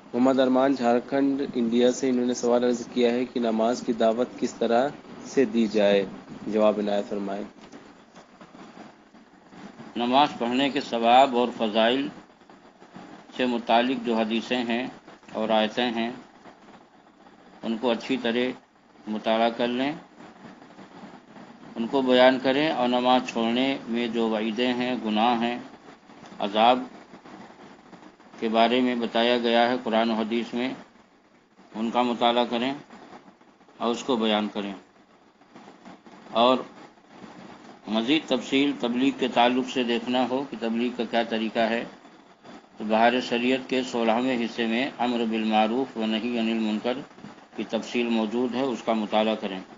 मोहम्मद अरमान Jharkhand India से, इन्होंने सवाल अर्ज किया है कि नमाज की दावत किस तरह से दी जाए, जवाब इनायत फरमाएं। नमाज़ पढ़ने के सवाब और फ़ज़ाइल से मुतालिक जो हदीसें हैं और आयतें हैं उनको अच्छी तरह मुताला कर लें, उनको बयान करें और नमाज़ छोड़ने में जो वईदें हैं, गुनाह हैं, अज़ाब के बारे में बताया गया है कुरान और हदीस में, उनका मुताला करें और उसको बयान करें। और मज़ीद तफसील तबलीग के ताल्लुक़ से देखना हो कि तबलीग का क्या तरीका है, तो बहार शरीयत के 16वें हिस्से में अम्र बिल मारूफ व नही अनिल मुनकर की तफसील मौजूद है, उसका मुताला करें।